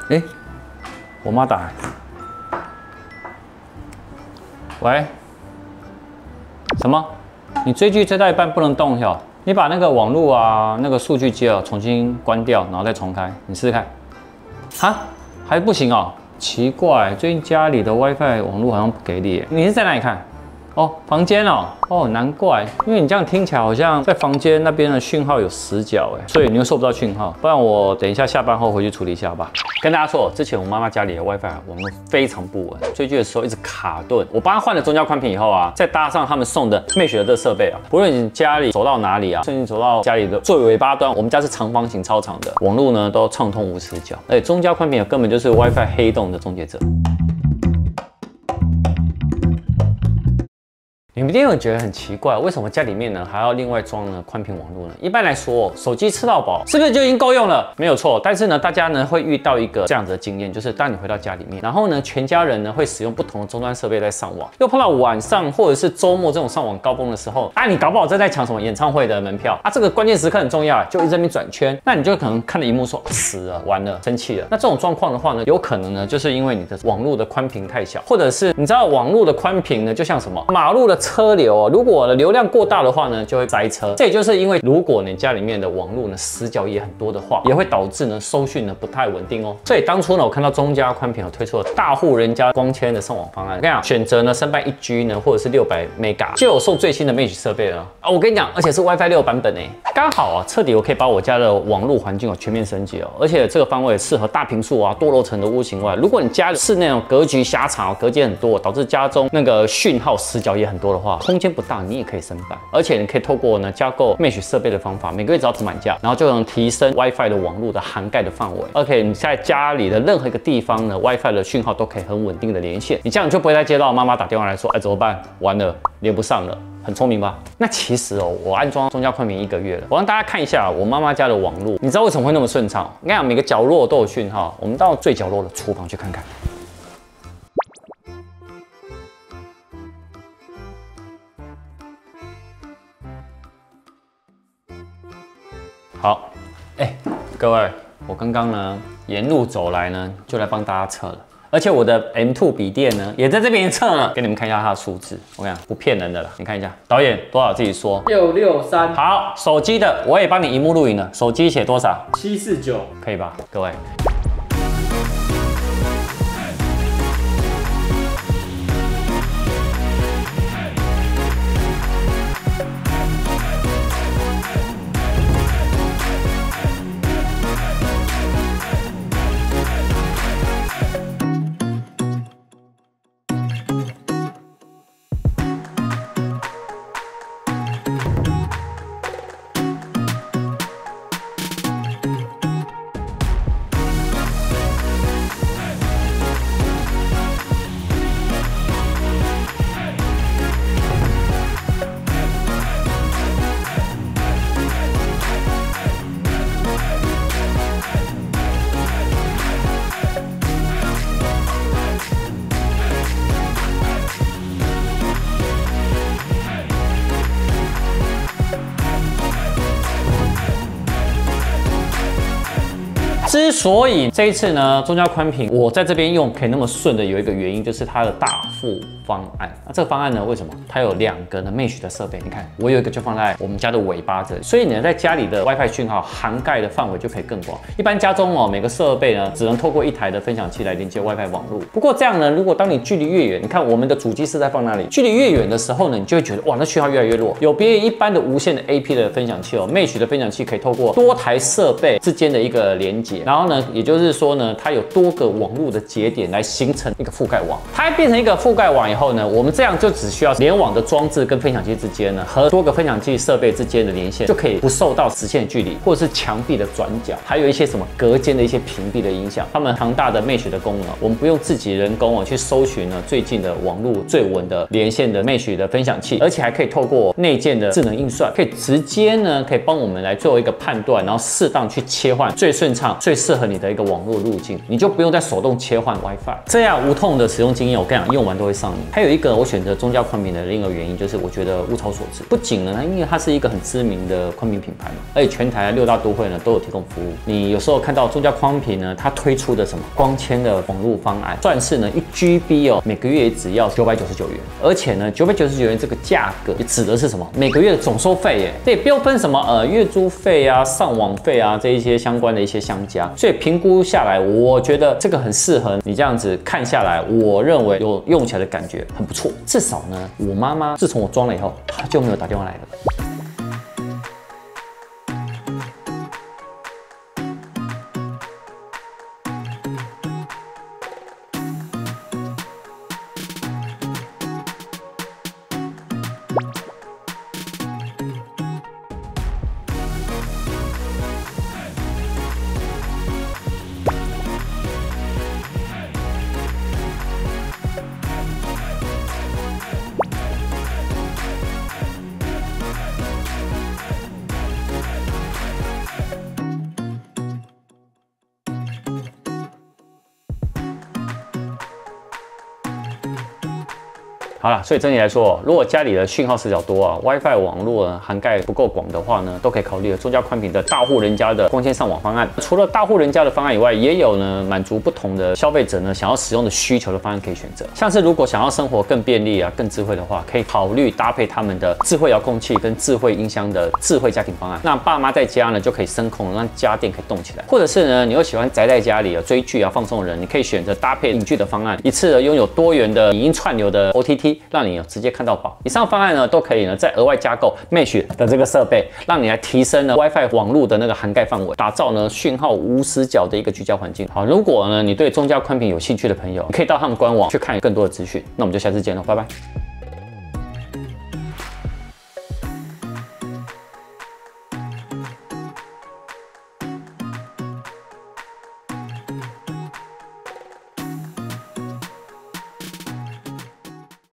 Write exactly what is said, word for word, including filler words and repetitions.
哎，我妈打来。喂？什么？你追剧追到一半不能动哟？你把那个网络啊、那个数据接哦，重新关掉，然后再重开，你试试看。哈？还不行哦？奇怪，最近家里的 WiFi 网络好像不给力耶。你是在哪里看？哦，房间哦，哦，难怪，因为你这样听起来好像在房间那边的讯号有死角哎，所以你又收不到讯号。不然我等一下下班后回去处理一下吧。跟大家说，之前我妈妈家里的 WiFi 网络非常不稳，追剧的时候一直卡顿。我帮她换了中焦宽频以后啊，再搭上他们送的 Mesh 的设备啊，不论你家里走到哪里啊，甚至走到家里的最尾巴端，我们家是长方形超长的，网络呢都畅通无死角。而且中焦宽频根本就是 WiFi 黑洞的终结者。你们一定会觉得很奇怪，为什么家里面呢还要另外装呢宽频网络呢？一般来说，手机吃到饱是不是就已经够用了？没有错，但是呢，大家呢会遇到一个这样子的经验，就是当你回到家里面，然后呢，全家人呢会使用不同的终端设备在上网，又碰到晚上或者是周末这种上网高峰的时候，啊，你搞不好正在抢什么演唱会的门票啊，这个关键时刻很重要，就一直在那边转圈，那你就可能看着荧幕说死了，完了，生气了。那这种状况的话呢，有可能呢就是因为你的网络的宽频太小，或者是你知道网络的宽频呢就像什么马路的车流哦，如果流量过大的话呢，就会塞车。这也就是因为如果你家里面的网络呢死角也很多的话，也会导致呢收讯呢不太稳定哦。所以当初呢，我看到中嘉宽频有推出了大户人家光纤的上网方案，我跟你讲，选择呢三百一 G 呢，或者是六百 mega， 就有送最新的 Mesh 设备了啊。我跟你讲，而且是 WiFi 六版本诶，刚好啊，彻底我可以把我家的网络环境哦全面升级哦。而且这个方位适合大坪数啊、多楼层的屋型外，如果你家里室内那种格局狭长、隔间很多，导致家中那个讯号死角也很多的话，空间不大，你也可以升版，而且你可以透过呢加购 Mesh 设备的方法，每个月只要补满价，然后就能提升 WiFi 的网络的涵盖的范围。OK， 你在家里的任何一个地方呢 ，WiFi 的讯号都可以很稳定的连线，你这样就不会再接到妈妈打电话来说，哎怎么办？完了，连不上了。很聪明吧？那其实哦，我安装中嘉宽频一个月了，我让大家看一下我妈妈家的网络，你知道为什么会那么顺畅？我跟你讲，每个角落都有讯号。我们到最角落的厨房去看看。好，哎、欸，各位，我刚刚呢沿路走来呢，就来帮大家测了。而且我的 M 二 笔电呢，也在这边测了，给你们看一下它的数字。我跟你讲，不骗人的了，你看一下，导演多少自己说。 六六三。 好，手机的我也帮你荧幕录影了，手机写多少？ 七四九， 可以吧，各位？之所以这一次呢，中嘉宽频我在这边用可以那么顺的，有一个原因就是它的大副方案。那这个方案呢，为什么？它有两个呢 Mesh 的设备，你看我有一个就放在我们家的尾巴这里，所以你在家里的 WiFi 讯号涵盖的范围就可以更广。一般家中哦，每个设备呢只能透过一台的分享器来连接 WiFi 网络。不过这样呢，如果当你距离越远，你看我们的主机是在放那里，距离越远的时候呢，你就会觉得哇，那讯号越来越弱。有别于一般的无线的 A P 的分享器哦 ，Mesh 的分享器可以透过多台设备之间的一个连接。然后呢，也就是说呢，它有多个网络的节点来形成一个覆盖网。它变成一个覆盖网以后呢，我们这样就只需要联网的装置跟分享器之间呢，和多个分享器设备之间的连线，就可以不受到直线距离或者是墙壁的转角，还有一些什么隔间的一些屏蔽的影响。它们庞大的 Mesh 的功能，我们不用自己人工哦去搜寻呢最近的网络最稳的连线的 Mesh 的分享器，而且还可以透过内建的智能运算，可以直接呢可以帮我们来做一个判断，然后适当去切换最顺畅、最最适合你的一个网络路径，你就不用再手动切换 WiFi， 这样无痛的使用经验，我跟你讲，用完都会上瘾。还有一个我选择中嘉宽频的另一个原因，就是我觉得物超所值。不仅呢，因为它是一个很知名的宽频品牌嘛，而且全台六大都会呢都有提供服务。你有时候看到中嘉宽频呢，它推出的什么光纤的网络方案，算是呢一 G B 哦，每个月也只要九百九十九元，而且呢九百九十九元这个价格也指的是什么？每个月的总收费耶，这也不用分什么呃月租费啊、上网费啊这一些相关的一些相加，所以评估下来，我觉得这个很适合你这样子看下来，我认为有用起来的感觉很不错。至少呢，我妈妈自从我装了以后，她就没有打电话来了。好了，所以整体来说，如果家里的讯号死角多啊 ，WiFi 网络呢涵盖不够广的话呢，都可以考虑中嘉宽频的大户人家的光纤上网方案。除了大户人家的方案以外，也有呢满足不同的消费者呢想要使用的需求的方案可以选择。像是如果想要生活更便利啊、更智慧的话，可以考虑搭配他们的智慧遥控器跟智慧音箱的智慧家庭方案。那爸妈在家呢就可以声控，让家电可以动起来。或者是呢，你又喜欢宅在家里啊追剧啊放松的人，你可以选择搭配影剧的方案，一次呢拥有多元的影音串流的 O T T。让你直接看到饱。以上方案呢，都可以呢再额外加购 Mesh 的这个设备，让你来提升呢 WiFi 网络的那个涵盖范围，打造呢讯号无死角的一个居家环境。好，如果呢你对中嘉宽频有兴趣的朋友，你可以到他们官网去看更多的资讯。那我们就下次见喽，拜拜。